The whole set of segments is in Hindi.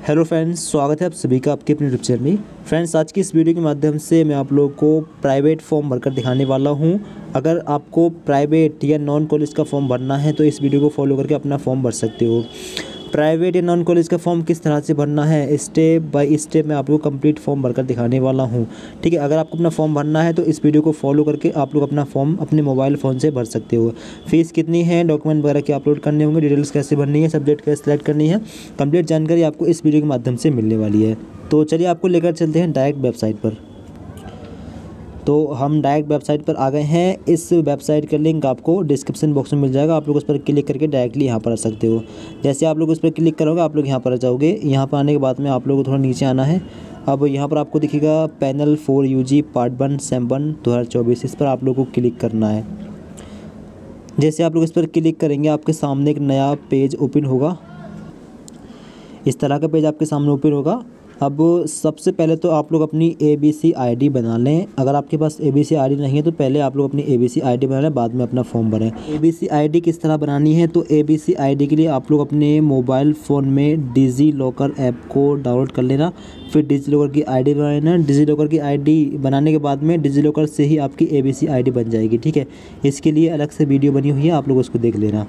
हेलो फ्रेंड्स, स्वागत है आप सभी का आपके अपने यूट्यूब चैनल में। फ्रेंड्स, आज की इस वीडियो के माध्यम से मैं आप लोगों को प्राइवेट फॉर्म भरकर दिखाने वाला हूं। अगर आपको प्राइवेट या नॉन कॉलेज का फॉर्म भरना है तो इस वीडियो को फॉलो करके अपना फॉर्म भर सकते हो। प्राइवेट या नॉन कॉलेज का फॉर्म किस तरह से भरना है, स्टेप बाय स्टेप मैं आप लोग को कंप्लीट फॉर्म भरकर दिखाने वाला हूं। ठीक है, अगर आपको अपना फॉर्म भरना है तो इस वीडियो को फॉलो करके आप लोग अपना फॉर्म अपने मोबाइल फ़ोन से भर सकते हो। फीस कितनी है, डॉक्यूमेंट वगैरह क्या अपलोड करने होंगे, डिटेल्स कैसे भरनी है, सब्जेक्ट कैसे सेलेक्ट करनी है, कंप्लीट जानकारी आपको इस वीडियो के माध्यम से मिलने वाली है। तो चलिए आपको लेकर चलते हैं डायरेक्ट वेबसाइट पर। तो हम डायरेक्ट वेबसाइट पर आ गए हैं। इस वेबसाइट का लिंक आपको डिस्क्रिप्शन बॉक्स में मिल जाएगा। आप लोग उस पर क्लिक करके डायरेक्टली यहाँ पर आ सकते हो। जैसे आप लोग उस पर क्लिक करोगे आप लोग यहाँ पर आ जाओगे। यहाँ पर आने के बाद में आप लोगों को थोड़ा नीचे आना है। अब यहाँ पर आपको दिखेगा पैनल 4 UG पार्ट 1 सेम 1 2024। इस पर आप लोग को क्लिक करना है। जैसे आप लोग इस पर क्लिक करेंगे आपके सामने एक नया पेज ओपन होगा। इस तरह का पेज आपके सामने ओपन होगा। अब सबसे पहले तो आप लोग अपनी ABC ID बना लें। अगर आपके पास ABC ID नहीं है तो पहले आप लोग अपनी ABC ID बना लें, बाद में अपना फॉर्म भरें। ABC ID किस तरह बनानी है, तो ABC ID के लिए आप लोग अपने मोबाइल फ़ोन में डिजी लॉकर ऐप को डाउनलोड कर लेना। फिर डिजी लॉकर की ID बना लेना। डिजी लॉकर की ID बनाने के बाद में डिजी लॉकर से ही आपकी ABC ID बन जाएगी। ठीक है, इसके लिए अलग से वीडियो बनी हुई है, आप लोग उसको देख लेना।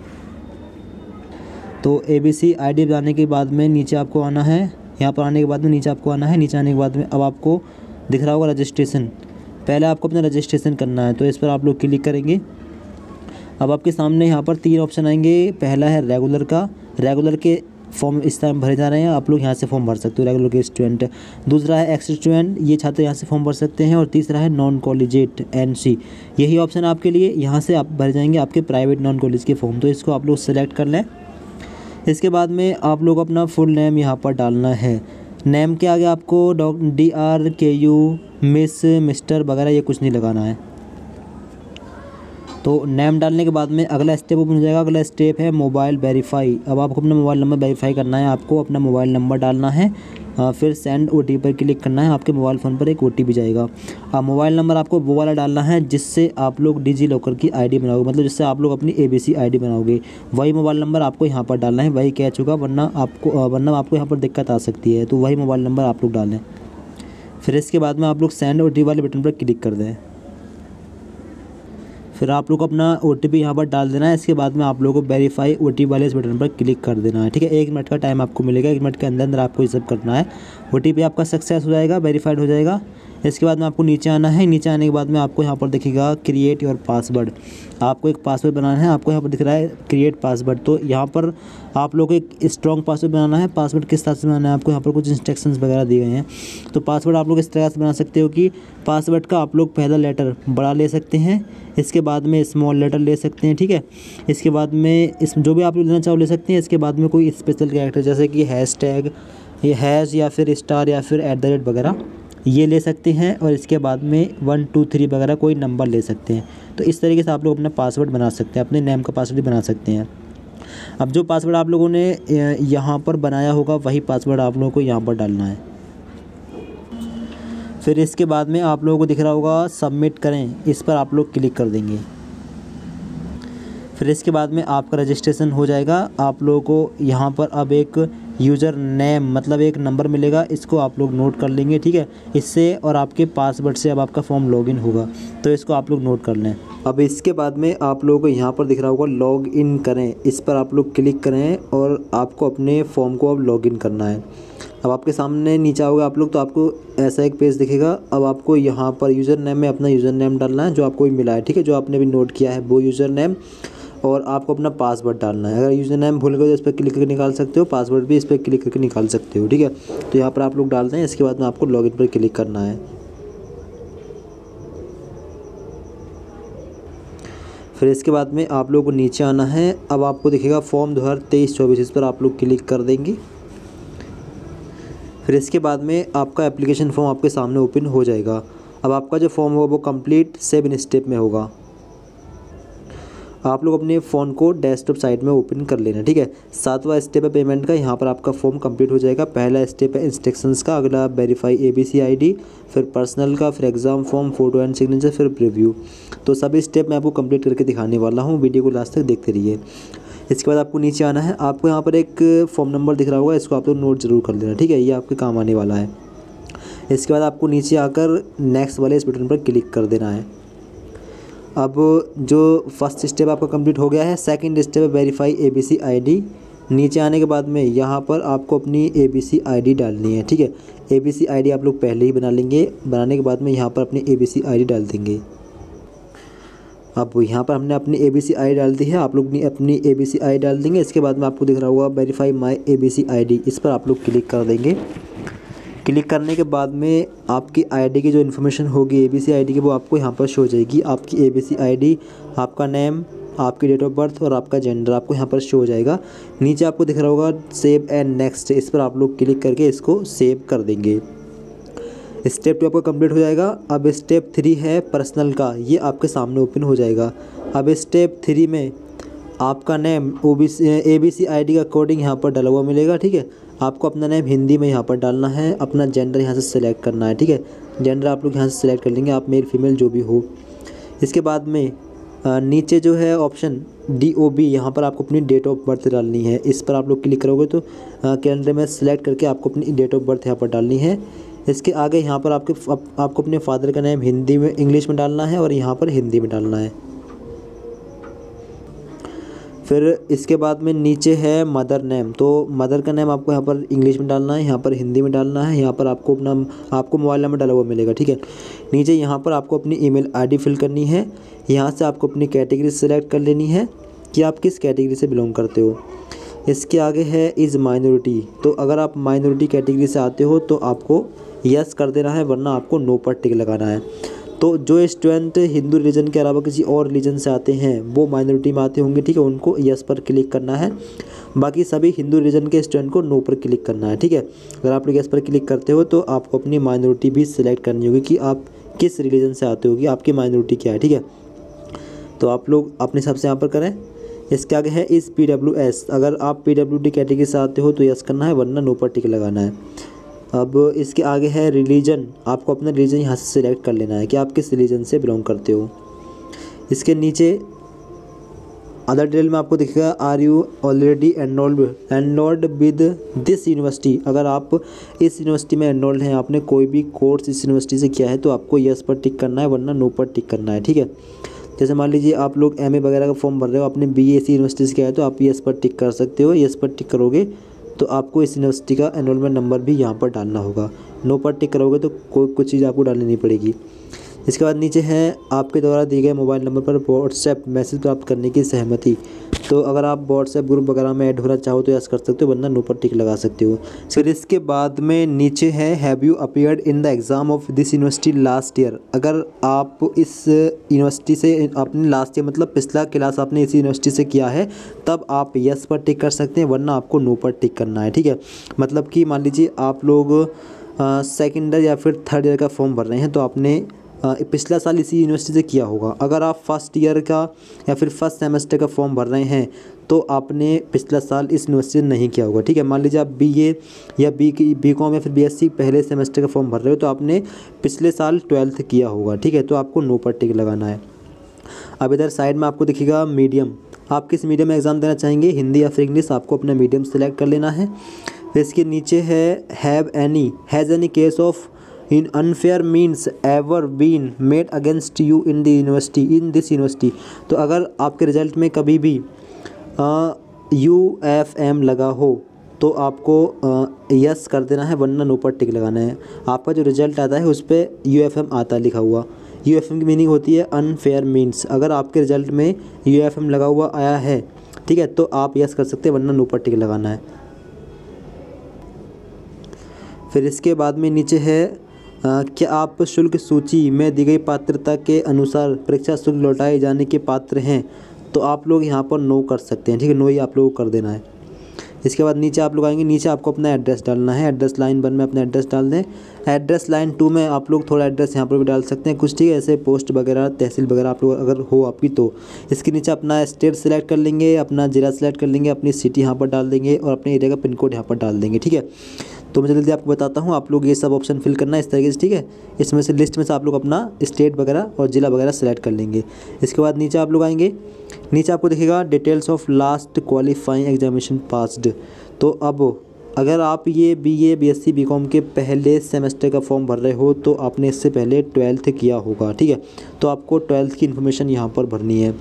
तो ABC ID बनाने के बाद में नीचे आपको आना है। यहाँ पर आने के बाद में नीचे आपको आना है। नीचे आने के बाद में अब आपको दिख रहा होगा रजिस्ट्रेशन। पहले आपको अपना रजिस्ट्रेशन करना है, तो इस पर आप लोग क्लिक करेंगे। अब आपके सामने यहाँ पर 3 ऑप्शन आएंगे। पहला है रेगुलर का। रेगुलर के फॉर्म इस टाइम भरे जा रहे हैं, आप लोग यहाँ से फॉर्म भर सकते हो, रेगुलर के स्टूडेंट। दूसरा है एक्स स्टूडेंट, ये छात्र यहाँ से फॉर्म भर सकते हैं। और तीसरा है नॉन कॉलेजिएट NC। यही ऑप्शन आपके लिए, यहाँ से आप भर जाएंगे आपके प्राइवेट नॉन कॉलेज के फॉर्म। तो इसको आप लोग सेलेक्ट कर लें। इसके बाद में आप लोग अपना फुल नेम यहाँ पर डालना है। नेम के आगे आपको DR KU मिस मिस्टर वगैरह ये कुछ नहीं लगाना है। तो नेम डालने के बाद में अगला स्टेप ओपन हो जाएगा। अगला स्टेप है मोबाइल वेरीफाई। अब आपको अपना मोबाइल नंबर वेरीफाई करना है। आपको अपना मोबाइल नंबर डालना है, फिर सेंड OTP पर क्लिक करना है। आपके मोबाइल फ़ोन पर एक OTP जाएगा। अब मोबाइल नंबर आपको वो वाला डालना है जिससे आप लोग डिजी लॉकर की ID बनाओगे, मतलब जिससे आप लोग अपनी ABC ID बनाओगे। वही मोबाइल नंबर आपको यहाँ पर डालना है, वही कैच होगा, वरना आपको यहाँ पर दिक्कत आ सकती है। तो वही मोबाइल नंबर आप लोग डालें। फिर इसके बाद में आप लोग सेंड OTP वाले बटन पर क्लिक कर दें। फिर आप लोग अपना OTP यहाँ पर डाल देना है। इसके बाद में आप लोगों को वेरीफाई OTP वाले इस बटन पर क्लिक कर देना है। ठीक है, 1 मिनट का टाइम आपको मिलेगा। 1 मिनट के अंदर अंदर आपको ये सब करना है। OTP आपका सक्सेस हो जाएगा, वेरीफाइड हो जाएगा। इसके बाद में आपको नीचे आना है। नीचे आने के बाद में आपको यहाँ पर दिखेगा क्रिएट योर पासवर्ड। आपको एक पासवर्ड बनाना है। आपको यहाँ पर दिख रहा है क्रिएट पासवर्ड। तो यहाँ पर आप लोग को एक स्ट्रॉन्ग पासवर्ड बनाना है। पासवर्ड किस तरह से बनाना है, आपको यहाँ पर कुछ इंस्ट्रक्शंस वगैरह दिए गए हैं। तो पासवर्ड आप लोग इस तरह से बना सकते हो कि पासवर्ड का आप लोग पहला लेटर बड़ा ले सकते हैं, इसके बाद में स्मॉल लेटर ले सकते हैं। ठीक है, इसके बाद में इस जो भी आप लोग लेना चाहो ले सकते हैं। इसके बाद में कोई स्पेशल कैरेक्टर जैसे कि हैशटैग, ये हैश या फिर स्टार या फिर @ वगैरह ये ले सकते हैं। और इसके बाद में 1 2 3 वगैरह कोई नंबर ले सकते हैं। तो इस तरीके से आप लोग अपना पासवर्ड बना सकते हैं, अपने नेम का पासवर्ड बना सकते हैं। अब जो पासवर्ड आप लोगों ने यहाँ पर बनाया होगा वही पासवर्ड आप लोगों को यहाँ पर डालना है। फिर इसके बाद में आप लोगों को दिख रहा होगा सबमिट करें, इस पर आप लोग क्लिक कर देंगे। फिर इसके बाद में आपका रजिस्ट्रेशन हो जाएगा। आप लोगों को यहाँ पर अब एक यूज़र नेम मतलब एक नंबर मिलेगा, इसको आप लोग नोट कर लेंगे। ठीक है, इससे और आपके पासवर्ड से अब आपका फॉर्म लॉगिन होगा, तो इसको आप लोग नोट कर लें। अब इसके बाद में आप लोगों को यहाँ पर दिख रहा होगा लॉग इन करें, इस पर आप लोग क्लिक करें और आपको अपने फॉर्म को अब लॉगिन करना है। अब आपके सामने नीचे आओगे आप लोग तो आपको ऐसा एक पेज दिखेगा। अब आपको यहाँ पर यूज़र नेम में अपना यूज़र नेम डालना है जो आपको भी मिला है। ठीक है, जो आपने भी नोट किया है वो यूज़र नेम, और आपको अपना पासवर्ड डालना है। अगर यूज़र नेम भूल गए तो इस पर क्लिक करके निकाल सकते हो, पासवर्ड भी इस पर क्लिक करके निकाल सकते हो। ठीक है, तो यहाँ पर आप लोग डालते हैं। इसके बाद में आपको लॉगिन पर क्लिक करना है। फिर इसके बाद में आप लोगों को नीचे आना है। अब आपको दिखेगा फॉर्म 2023-24, इस पर आप लोग क्लिक कर देंगे। फिर इसके बाद में आपका एप्लीकेशन फॉर्म आपके सामने ओपन हो जाएगा। अब आपका जो फॉर्म होगा वो कंप्लीट 7 स्टेप में होगा। आप लोग अपने फ़ोन को डेस्कटॉप साइड में ओपन कर लेना। ठीक है, 7वां स्टेप है पेमेंट का। यहाँ पर आपका फॉर्म कंप्लीट हो जाएगा। पहला स्टेप है इंस्ट्रक्शंस का, अगला वेरीफाई ABC ID, फिर पर्सनल का, फिर exam form, photo and signature, फिर प्रीव्यू। तो सभी स्टेप मैं आपको कंप्लीट करके दिखाने वाला हूँ। वीडियो को लास्ट तक देखते रहिए। इसके बाद आपको नीचे आना है, आपको यहाँ पर एक फॉर्म नंबर दिख रहा होगा, इसको आप लोग नोट जरूर कर लेना, ठीक है, ये आपके काम आने वाला है। इसके बाद आपको नीचे आकर नेक्स्ट वाले इस बटन पर क्लिक कर देना है। अब जो फर्स्ट स्टेप आपका कंप्लीट हो गया है, सेकंड स्टेप है वेरीफाई ABC ID। नीचे आने के बाद में यहाँ पर आपको अपनी ABC ID डालनी है, ठीक है। ABC ID आप लोग पहले ही बना लेंगे, बनाने के बाद में यहाँ पर अपनी ABC ID डाल देंगे। अब यहाँ पर हमने अपनी ABC ID डाल दी है, आप लोग अपनी ABC ID डाल देंगे। इसके बाद में आपको दिख रहा होगा वेरीफाई माई ABC ID, इस पर आप लोग क्लिक कर देंगे। क्लिक करने के बाद में आपकी आईडी की जो इन्फॉर्मेशन होगी ABC ID की, वो आपको यहाँ पर शो हो जाएगी। आपकी ABC ID, आपका नेम, आपकी डेट ऑफ बर्थ और आपका जेंडर आपको यहाँ पर शो हो जाएगा। नीचे आपको दिख रहा होगा सेव एंड नेक्स्ट, इस पर आप लोग क्लिक करके इसको सेव कर देंगे। स्टेप 2 आपका कंप्लीट हो जाएगा। अब स्टेप 3 है पर्सनल का, ये आपके सामने ओपन हो जाएगा। अब स्टेप 3 में आपका नेम ABC ID का कोडिंग यहाँ पर डला हुआ मिलेगा, ठीक है। आपको अपना नेम हिंदी में यहाँ पर डालना है, अपना जेंडर यहाँ से सिलेक्ट करना है, ठीक है। जेंडर आप लोग यहाँ से सिलेक्ट कर लेंगे, आप मेल फीमेल जो भी हो। इसके बाद में नीचे जो है ऑप्शन DOB, यहाँ पर आपको अपनी डेट ऑफ बर्थ डालनी है। इस पर आप लोग क्लिक करोगे तो कैलेंडर में सिलेक्ट करके आपको अपनी डेट ऑफ बर्थ यहाँ पर डालनी है। इसके आगे यहाँ पर आपको अपने फादर का नेम हिंदी में इंग्लिश में डालना है और यहाँ पर हिंदी में डालना है। फिर इसके बाद में नीचे है मदर नेम, तो मदर का नेम आपको यहाँ पर इंग्लिश में डालना है, यहाँ पर हिंदी में डालना है। यहाँ पर आपको मोबाइल नंबर डाला हुआ मिलेगा, ठीक है। नीचे यहाँ पर आपको अपनी ईमेल ID फिल करनी है। यहाँ से आपको अपनी कैटेगरी सेलेक्ट कर लेनी है कि आप किस कैटेगरी से बिलोंग करते हो। इसके आगे है इज़ माइनॉरिटी, तो अगर आप माइनॉरिटी कैटेगरी से आते हो तो आपको यस कर देना है, वरना आपको नो पर टिक लगाना है। तो जो स्टूडेंट हिंदू रिलीजन के अलावा किसी और रिलीजन से आते हैं, वो माइनॉरिटी में आते होंगे, ठीक है, उनको यस पर क्लिक करना है। बाकी सभी हिंदू रिलीजन के स्टूडेंट को नो पर क्लिक करना है, ठीक है। अगर आप लोग यस पर क्लिक करते हो तो आपको अपनी माइनॉरिटी भी सिलेक्ट करनी होगी कि आप किस रिलीजन से आते हो, कि आपकी माइनॉरिटी क्या है, ठीक है। तो आप लोग अपने हिसाब से यहाँ पर करें। इसके आगे है इस PWS, अगर आप PWD कैटेगरी से आते हो तो यस करना है, वरना नो पर टिक लगाना है। अब इसके आगे है रिलीजन, आपको अपना रिलीजन यहाँ से सिलेक्ट कर लेना है कि आप किस रिलीजन से बिलोंग करते हो। इसके अदर डिटेल में आपको दिखेगा are you already enrolled with this university, अगर आप इस यूनिवर्सिटी में एनरोल्ड हैं, आपने कोई भी कोर्स इस यूनिवर्सिटी से किया है तो आपको यस पर टिक करना है, वरना नो पर टिक करना है, ठीक है। जैसे मान लीजिए आप लोग MA वगैरह का फॉर्म भर रहे हो, आपने BA इसी यूनिवर्सिटी से किया है तो आप यस पर टिक कर सकते हो। यस पर टिक करोगे तो आपको इस यूनिवर्सिटी का एनरोलमेंट नंबर भी यहाँ पर डालना होगा। नो पर टिक करोगे तो कुछ चीज़ आपको डालनी नहीं पड़ेगी। इसके बाद नीचे है आपके द्वारा दिए गए मोबाइल नंबर पर व्हाट्सएप मैसेज प्राप्त करने की सहमति, तो अगर आप व्हाट्सएप ग्रुप वगैरह में ऐड होना चाहो तो यस कर सकते हो, वरना नो पर टिक लगा सकते हो। फिर इसके बाद में नीचे है have you appeared in the exam of this university last year, अगर आप इस यूनिवर्सिटी से आपने लास्ट ईयर मतलब पिछला क्लास आपने इस यूनिवर्सिटी से किया है तब आप यस पर टिक कर सकते हैं, वरना आपको नो पर टिक करना है, ठीक है। मतलब कि मान लीजिए आप लोग सेकेंड ईयर या फिर थर्ड ईयर का फॉर्म भर रहे हैं तो आपने पिछला साल इसी यूनिवर्सिटी से किया होगा। अगर आप फर्स्ट ईयर का या फिर फर्स्ट सेमेस्टर का फॉर्म भर रहे हैं तो आपने पिछला साल इस यूनिवर्सिटी में नहीं किया होगा, ठीक है। मान लीजिए आप BA या BCom या फिर BSc पहले सेमेस्टर का फॉर्म भर रहे हो तो आपने पिछले साल 12th किया होगा, ठीक है, तो आपको नो पर टिक लगाना है। अब इधर साइड में आपको दिखेगा मीडियम, आप किस मीडियम में एग्ज़ाम देना चाहेंगे, हिंदी या फिर इंग्लिश, आपको अपना मीडियम सेलेक्ट कर लेना है। फिर इसके नीचे है has any case of in unfair means ever been made against you in this university, तो अगर आपके रिजल्ट में कभी भी UFM लगा हो तो आपको यस कर देना है, वरना नो पर टिक लगाना है। आपका जो रिजल्ट आता है उस पर UFM आता है लिखा हुआ। UFM की मीनिंग होती है अनफेयर मीन्स, अगर आपके रिजल्ट में UFM लगा हुआ आया है, ठीक है, तो आप यस कर सकते हैं, वरना नो पर टिक लगाना है। फिर इसके बाद में नीचे है क्या आप शुल्क सूची में दी गई पात्रता के अनुसार परीक्षा शुल्क लौटाए जाने के पात्र हैं, तो आप लोग यहाँ पर नो कर सकते हैं, ठीक है, नो ही आप लोगों को कर देना है। इसके बाद नीचे आप लोग आएंगे, नीचे आपको अपना एड्रेस डालना है। एड्रेस लाइन 1 में अपना एड्रेस डाल दें। एड्रेस लाइन 2 में आप लोग थोड़ा एड्रेस यहाँ पर भी डाल सकते हैं कुछ, ठीक है, ऐसे पोस्ट वगैरह तहसील वगैरह आप लोग अगर हो आपकी तो। इसके नीचे अपना स्टेट सेलेक्ट कर लेंगे, अपना ज़िला सेलेक्ट कर लेंगे, अपनी सिटी यहाँ पर डाल देंगे और अपने एरिया का पिन कोड यहाँ पर डाल देंगे, ठीक है। तो मैं जल्दी आपको बताता हूँ, आप लोग ये सब ऑप्शन फिल करना है इस तरीके से, ठीक है। इसमें से लिस्ट में से आप लोग अपना स्टेट वगैरह और ज़िला वगैरह सेलेक्ट कर लेंगे। इसके बाद नीचे आप लोग आएंगे, नीचे आपको दिखेगा details of last qualifying examination passed. तो अब अगर आप ये BA BSc BCom के पहले सेमेस्टर का फॉर्म भर रहे हो तो आपने इससे पहले 12th किया होगा, ठीक है। तो आपको 12th की इन्फॉर्मेशन यहाँ पर भरनी है।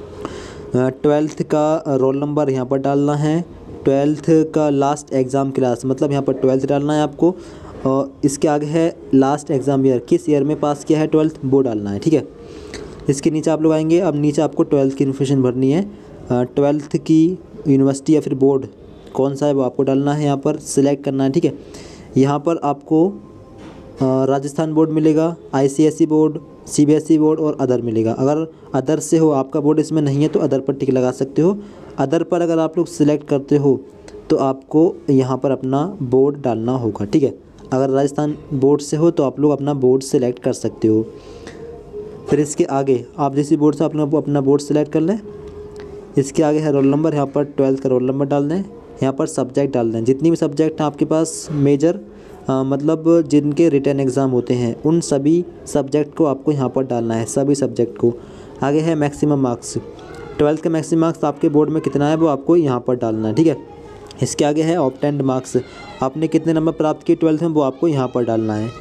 12th का रोल नंबर यहाँ पर डालना है, 12th का लास्ट एग्ज़ाम क्लास, मतलब यहाँ पर 12th डालना है आपको। और इसके आगे है लास्ट एग्ज़ाम ईयर, किस ईयर में पास किया है 12th वो डालना है, ठीक है। इसके नीचे आप लोग आएंगे, अब नीचे आपको 12th की इन्फॉर्मेशन भरनी है। 12th की यूनिवर्सिटी या फिर बोर्ड कौन सा है वो आपको डालना है, यहाँ पर सिलेक्ट करना है, ठीक है। यहाँ पर आपको राजस्थान बोर्ड मिलेगा, ICSE बोर्ड, CBSE बोर्ड और अदर मिलेगा। अगर अदर से हो, आपका बोर्ड इसमें नहीं है तो अदर पर टिक लगा सकते हो। अदर पर अगर आप लोग सिलेक्ट करते हो तो आपको यहाँ पर अपना बोर्ड डालना होगा, ठीक है। अगर राजस्थान बोर्ड से हो तो आप लोग अपना बोर्ड सेलेक्ट कर सकते हो। फिर इसके आगे आप जिस बोर्ड से अपना बोर्ड सेलेक्ट कर लें। इसके आगे है रोल नंबर, यहाँ पर 12th का रोल नंबर डाल दें। यहाँ पर सब्जेक्ट डाल दें, जितनी भी सब्जेक्ट हैं आपके पास मेजर, मतलब जिनके रिटन एग्ज़ाम होते हैं उन सभी सब्जेक्ट को आपको यहाँ पर डालना है, सभी सब्जेक्ट को। आगे है मैक्सिमम मार्क्स, 12th का मैक्सिमम मार्क्स आपके बोर्ड में कितना है वो आपको यहाँ पर डालना है, ठीक है। इसके आगे है ऑब्टेन्ड मार्क्स, आपने कितने नंबर प्राप्त किए 12th में वो आपको यहाँ पर डालना है।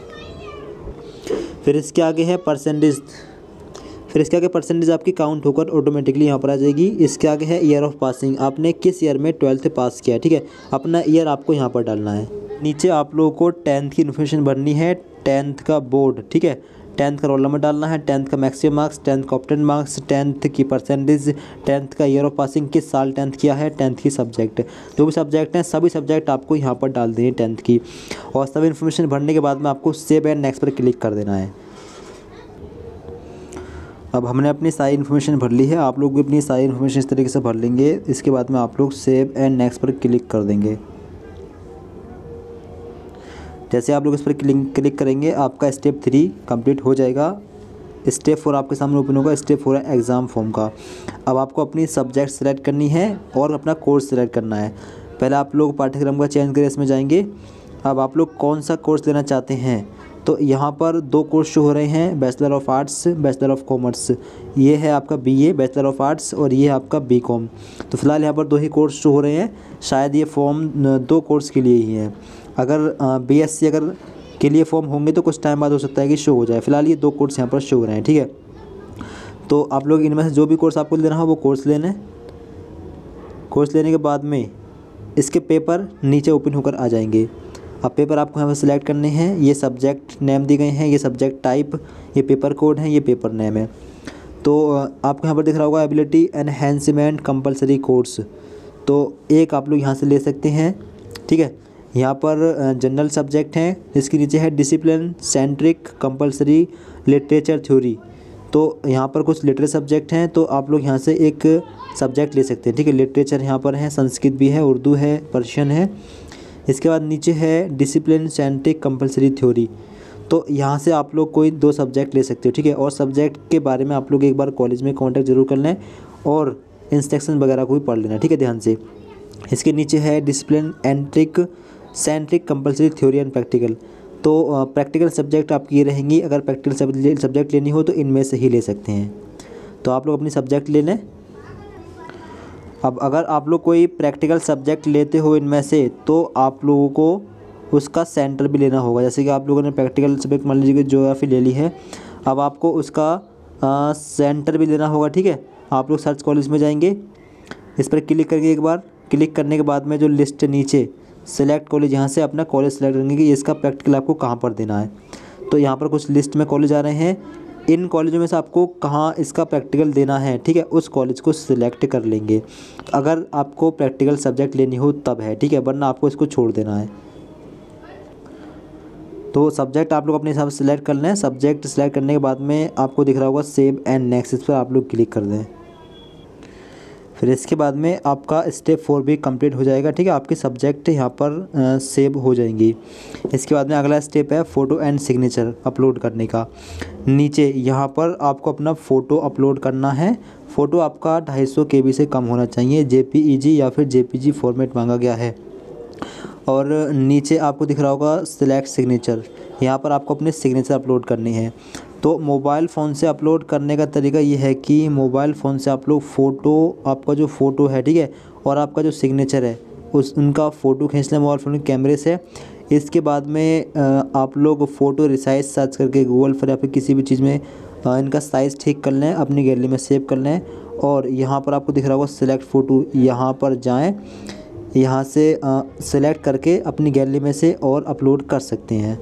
फिर इसके आगे है परसेंटेज, फिर इसके आगे परसेंटेज आपकी काउंट होकर ऑटोमेटिकली यहाँ पर आ जाएगी। इसके आगे है ईयर ऑफ पासिंग, आपने किस ईयर में 12th पास किया है, ठीक है। अपना ईयर आपको यहाँ पर डालना है। नीचे आप लोगों को 10th की इन्फॉर्मेशन भरनी है, 10th का बोर्ड, ठीक है। 10th का रोल नंबर डालना है, 10th का मैक्सिमम मार्क्स, 10th का ऑब्टेन्ड मार्क्स, 10th की परसेंटेज, 10th का ईयर ऑफ पासिंग, किस साल 10th किया है, 10th की सब्जेक्ट, जो भी सब्जेक्ट हैं सभी सब्जेक्ट आपको यहाँ पर डाल देनी 10th की। और सभी इन्फॉर्मेशन भरने के बाद में आपको सेव एंड नेक्स्ट पर क्लिक कर देना है। अब हमने अपनी सारी इन्फॉर्मेशन भर ली है, आप लोग भी अपनी सारी इन्फॉर्मेशन इस तरीके से भर लेंगे। इसके बाद में आप लोग सेव एंड नेक्स्ट पर क्लिक कर देंगे। जैसे आप लोग इस पर क्लिक करेंगे आपका स्टेप 3 कंप्लीट हो जाएगा। स्टेप 4 आपके सामने ओपन होगा, स्टेप 4 है एग्ज़ाम फॉर्म का। अब आपको अपनी सब्जेक्ट सेलेक्ट करनी है और अपना कोर्स सेलेक्ट करना है। पहले आप लोग पाठ्यक्रम का चयन करें, इसमें जाएंगे। अब आप लोग कौन सा कोर्स लेना चाहते हैं, तो यहाँ पर 2 कोर्स शो हो रहे हैं, bachelor of arts, bachelor of commerce. ये है आपका BA बैचलर ऑफ आर्ट्स और ये है आपका BCom। तो फिलहाल यहाँ पर 2 ही कोर्स शो हो रहे हैं, शायद ये फॉर्म 2 कोर्स के लिए ही है। अगर BSc अगर के लिए फॉर्म होंगे तो कुछ टाइम बाद हो सकता है कि शो हो जाए। फिलहाल ये 2 कोर्स यहाँ पर शो हो रहे हैं, ठीक है। तो आप लोग इनमें से जो भी कोर्स आपको लेना हो वो कोर्स लेना। कोर्स लेने के बाद में इसके पेपर नीचे ओपन होकर आ जाएंगे। अब पेपर आपको यहाँ पर सिलेक्ट करने हैं, ये सब्जेक्ट नेम दिए गए हैं, ये सब्जेक्ट टाइप, ये पेपर कोड है, ये पेपर नेम है। तो आपको यहाँ पर दिख रहा होगा एबिलिटी एनहेंसमेंट कंपलसरी कोर्स, तो एक आप लोग यहाँ से ले सकते हैं, ठीक है। यहाँ पर जनरल सब्जेक्ट हैं, इसके नीचे है discipline centric compulsory literature theory. तो यहाँ पर कुछ लिटरेचर सब्जेक्ट हैं, तो आप लोग यहाँ से एक सब्जेक्ट ले सकते हैं, ठीक है। लिटरेचर यहाँ पर है, संस्कृत भी है, उर्दू है, पर्शियन है। इसके बाद नीचे है डिसिप्लिन सेंट्रिक कंपलसरी थ्योरी, तो यहाँ से आप लोग कोई 2 सब्जेक्ट ले सकते हो, ठीक है। और सब्जेक्ट के बारे में आप लोग एक बार कॉलेज में कांटेक्ट जरूर कर लें और इंस्ट्रक्शन वगैरह को भी पढ़ लेना, ठीक है, ध्यान से। इसके नीचे है discipline centric compulsory theory and practical, तो प्रैक्टिकल सब्जेक्ट आपकी ये रहेंगी। अगर प्रैक्टिकल सब्जेक्ट लेनी हो तो इनमें से ही ले सकते हैं, तो आप लोग अपनी सब्जेक्ट ले लें। अब अगर आप लोग कोई प्रैक्टिकल सब्जेक्ट लेते हो इनमें से तो आप लोगों को उसका सेंटर भी लेना होगा। जैसे कि आप लोगों ने प्रैक्टिकल सब्जेक्ट मान लीजिए कि ज्योग्राफी ले ली है, अब आपको उसका सेंटर भी लेना होगा, ठीक है। आप लोग सर्च कॉलेज में जाएंगे, इस पर क्लिक करके एक बार क्लिक करने के बाद में जो लिस्ट नीचे सेलेक्ट कॉलेज, यहाँ से अपना कॉलेज सेलेक्ट करेंगे कि इसका प्रैक्टिकल आपको कहाँ पर देना है। तो यहाँ पर कुछ लिस्ट में कॉलेज आ रहे हैं, इन कॉलेजों में से आपको कहाँ इसका प्रैक्टिकल देना है, ठीक है, उस कॉलेज को सिलेक्ट कर लेंगे। अगर आपको प्रैक्टिकल सब्जेक्ट लेनी हो तब है, ठीक है, वरना आपको इसको छोड़ देना है। तो सब्जेक्ट आप लोग अपने हिसाब से सिलेक्ट कर लें। सब्जेक्ट सिलेक्ट करने के बाद में आपको दिख रहा होगा सेव एंड नेक्स्ट, इस पर आप लोग क्लिक कर दें। फिर इसके बाद में आपका स्टेप 4 भी कंप्लीट हो जाएगा, ठीक है। आपके सब्जेक्ट यहाँ पर सेव हो जाएंगी। इसके बाद में अगला स्टेप है फ़ोटो एंड सिग्नेचर अपलोड करने का। नीचे यहाँ पर आपको अपना फ़ोटो अपलोड करना है। फ़ोटो आपका 250 KB से कम होना चाहिए, JPEG या फिर JPG फॉर्मेट मांगा गया है। और नीचे आपको दिख रहा होगा सिलेक्ट सिग्नेचर, यहाँ पर आपको अपने सिग्नेचर अपलोड करने हैं। तो मोबाइल फ़ोन से अपलोड करने का तरीका ये है कि मोबाइल फ़ोन से आप लोग फ़ोटो, आपका जो फ़ोटो है, ठीक है, और आपका जो सिग्नेचर है उनका फ़ोटो खींच लें मोबाइल फ़ोन के कैमरे से। इसके बाद में आप लोग फ़ोटो रिसाइज सर्च करके गूगल पर या फिर किसी भी चीज़ में इनका साइज़ ठीक कर लें, अपनी गैलरी में सेव कर लें। और यहाँ पर आपको दिख रहा होगा सिलेक्ट फ़ोटो, यहाँ पर जाएँ, यहाँ से सिलेक्ट करके अपनी गैलरी में से और अपलोड कर सकते हैं।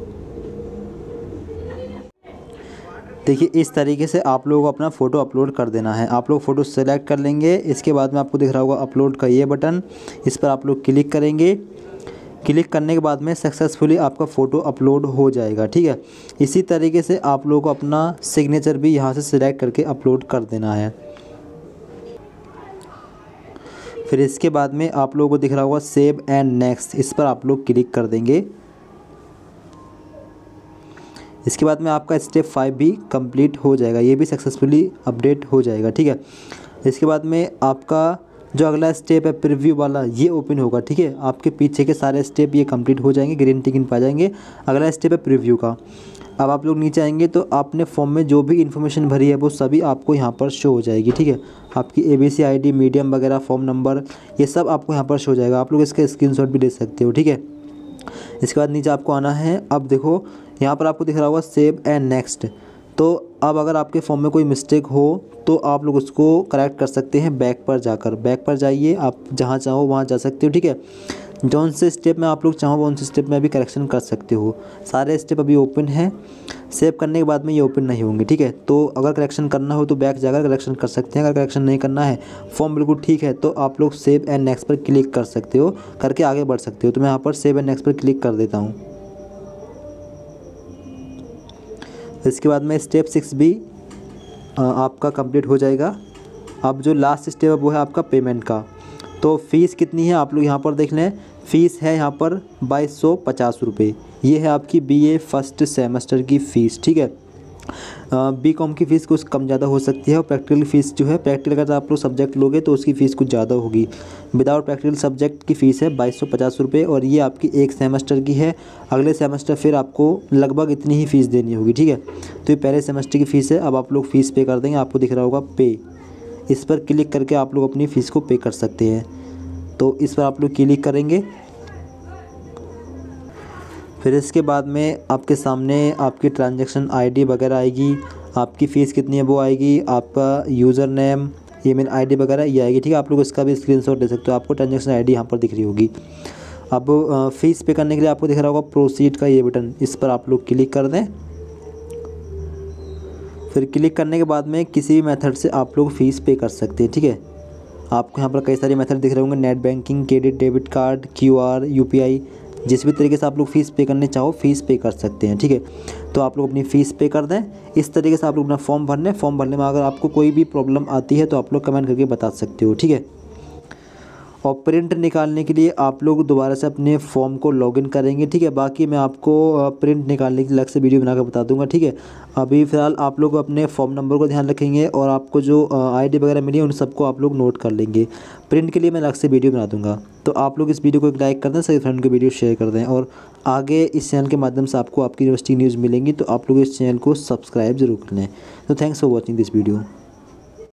देखिए इस तरीके से आप लोगों को अपना फ़ोटो अपलोड कर देना है। आप लोग फ़ोटो सेलेक्ट कर लेंगे। इसके बाद में आपको दिख रहा होगा अपलोड का ये बटन, इस पर आप लोग क्लिक करेंगे। क्लिक करने के बाद में सक्सेसफुली आपका फ़ोटो अपलोड हो जाएगा, ठीक है। इसी तरीके से आप लोगों को अपना सिग्नेचर भी यहाँ से सिलेक्ट करके अपलोड कर देना है। फिर इसके बाद में आप लोगों को दिख रहा होगा सेव एंड नेक्स्ट, इस पर आप लोग क्लिक कर देंगे। इसके बाद में आपका स्टेप 5 भी कंप्लीट हो जाएगा, ये भी सक्सेसफुली अपडेट हो जाएगा, ठीक है। इसके बाद में आपका जो अगला स्टेप है प्रीव्यू वाला, ये ओपन होगा, ठीक है। आपके पीछे के सारे स्टेप ये कंप्लीट हो जाएंगे, ग्रीन टिक इन पा जाएंगे। अगला स्टेप है प्रीव्यू का। अब आप लोग नीचे आएंगे तो आपने फॉर्म में जो भी इन्फॉर्मेशन भरी है वो सभी आपको यहाँ पर शो हो जाएगी, ठीक है। आपकी ABC ID, मीडियम वगैरह, फॉर्म नंबर, ये सब आपको यहाँ पर शो हो जाएगा। आप लोग इसका स्क्रीनशॉट भी ले सकते हो, ठीक है। इसके बाद नीचे आपको आना है। अब देखो यहाँ पर आपको दिख रहा होगा सेव एंड नेक्स्ट। तो अब अगर आपके फॉर्म में कोई मिस्टेक हो तो आप लोग उसको करेक्ट कर सकते हैं बैक पर जाकर। बैक पर जाइए, आप जहाँ चाहो वहाँ जा सकते हो, ठीक है। जौन से स्टेप में आप लोग चाहो उन से स्टेप में भी करेक्शन कर सकते हो। सारे स्टेप अभी ओपन हैं। सेव करने के बाद में ये ओपन नहीं होंगे, ठीक है। तो अगर करेक्शन करना हो तो बैक जाकर करेक्शन कर सकते हैं। अगर करेक्शन नहीं करना है, फॉर्म बिल्कुल ठीक है, तो आप लोग सेव एंड नेक्स्ट पर क्लिक कर सकते हो, करके आगे बढ़ सकते हो। तो मैं यहाँ पर सेव एंड नेक्स्ट पर क्लिक कर देता हूँ। इसके बाद में स्टेप 6 भी आपका कंप्लीट हो जाएगा। अब जो लास्ट स्टेप है वो है आपका पेमेंट का। तो फ़ीस कितनी है आप लोग यहाँ पर देख लें। फ़ीस है यहाँ पर 2250 रुपये। ये है आपकी BA फर्स्ट सेमेस्टर की फ़ीस, ठीक है। BCom की फ़ीस कुछ कम ज़्यादा हो सकती है। और प्रैक्टिकल फ़ीस जो है, प्रैक्टिकल अगर आप लोग सब्जेक्ट लोगे तो उसकी फ़ीस कुछ ज़्यादा होगी। विदाउट प्रैक्टिकल सब्जेक्ट की फ़ीस है 2250 रुपये, और ये आपकी एक सेमेस्टर की है। अगले सेमेस्टर फिर आपको लगभग इतनी ही फ़ीस देनी होगी, ठीक है। तो ये पहले सेमेस्टर की फ़ीस है। अब आप लोग फ़ीस पे कर देंगे, आपको दिख रहा होगा पे, इस पर क्लिक करके आप लोग अपनी फ़ीस को पे कर सकते हैं। तो इस पर आप लोग क्लिक करेंगे। फिर इसके बाद में आपके सामने आपकी ट्रांजैक्शन ID वगैरह आएगी, आपकी फ़ीस कितनी है वो आएगी, आपका यूज़र नेम, ईमेल ID वगैरह ये आएगी, ठीक है। आप लोग इसका भी स्क्रीनशॉट ले सकते हो। आपको ट्रांजैक्शन ID यहाँ पर दिख रही होगी। अब फ़ीस पे करने के लिए आपको दिख रहा होगा प्रोसीड का ये बटन, इस पर आप लोग क्लिक कर दें। फिर क्लिक करने के बाद में किसी भी मेथड से आप लोग फ़ीस पे कर सकते हैं, ठीक है। आपको यहाँ पर कई सारे मेथड दिख रहे होंगे, net banking, credit, debit card, QR, UPI, जिस भी तरीके से आप लोग फ़ीस पे करने चाहो फ़ीस पे कर सकते हैं, ठीक है। तो आप लोग अपनी फ़ीस पे कर दें। इस तरीके से आप लोग अपना फॉर्म भरने में अगर आपको कोई भी प्रॉब्लम आती है तो आप लोग कमेंट करके बता सकते हो, ठीक है। और प्रिंट निकालने के लिए आप लोग दोबारा से अपने फॉर्म को लॉगिन करेंगे, ठीक है। बाकी मैं आपको प्रिंट निकालने की अलग से वीडियो बनाकर बता दूंगा, ठीक है। अभी फ़िलहाल आप लोग अपने फॉर्म नंबर को ध्यान रखेंगे और आपको जो ID वगैरह मिली है उन सबको आप लोग नोट कर लेंगे। प्रिंट के लिए मैं अलग से वीडियो बना दूँगा। तो आप लोग इस वीडियो को एक लाइक कर दें, सभी फ्रेंड को वीडियो शेयर कर दें, और आगे इस चैनल के माध्यम से आपको आपकी यूनिवर्सिटी न्यूज़ मिलेंगी, तो आप लोग इस चैनल को सब्सक्राइब जरूर कर लें। तो thanks for watching this video.